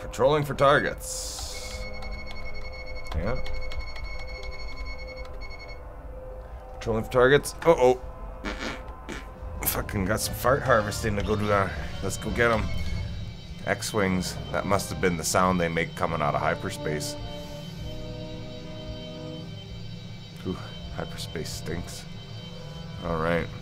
Patrolling for targets. Yeah. Patrolling for targets. Uh-oh. Fucking got some fart harvesting to go do. Let's go get them. X-Wings. That must have been the sound they make coming out of hyperspace. Ooh, hyperspace stinks. Alright.